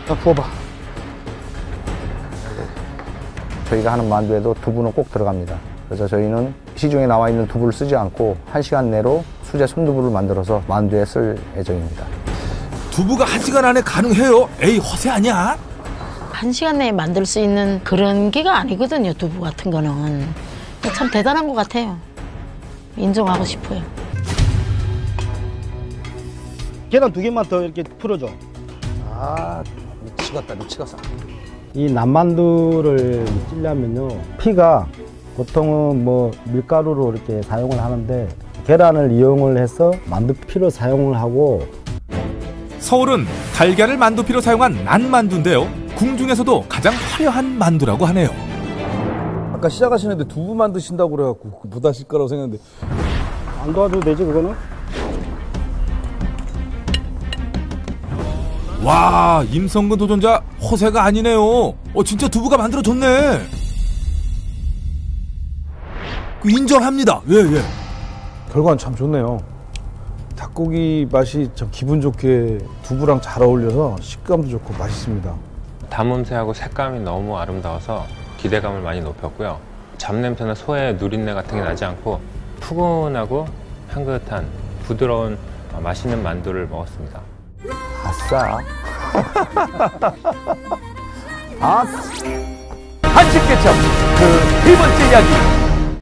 부어봐. 저희가 하는 만두에도 두부는 꼭 들어갑니다. 그래서 저희는 시중에 나와 있는 두부를 쓰지 않고 1시간 내로 수제 손두부를 만들어서 만두에 쓸 예정입니다. 두부가 1시간 안에 가능해요? 에이, 허세 아니야? 1시간 내에 만들 수 있는 그런 게가 아니거든요, 두부 같은 거는. 참 대단한 것 같아요. 인정하고 싶어요. 계란 2개만 더 이렇게 풀어줘. 아, 미치겠다, 미치겠어. 이 남만두를 찌려면요, 피가 보통은 뭐 밀가루로 이렇게 사용을 하는데 계란을 이용을 해서 만두피로 사용을 하고. 서울은 달걀을 만두피로 사용한 난만두인데요. 궁중에서도 가장 화려한 만두라고 하네요. 아까 시작하시는데 두부 만드신다고 그래갖고 못 하실 거라고 생각했는데. 안 도와줘도 되지, 그거는? 와, 임성근 도전자 허세가 아니네요. 진짜 두부가 만들어졌네. 인정합니다. 예. 결과는 참 좋네요. 닭고기 맛이 참 기분 좋게 두부랑 잘 어울려서 식감도 좋고 맛있습니다. 담음새하고 색감이 너무 아름다워서 기대감을 많이 높였고요. 잡냄새나 소의 누린내 같은 게 나지 않고 푸근하고 향긋한 부드러운 맛있는 만두를 먹었습니다. 아싸. 한식 개첩 그 세 번째 이야기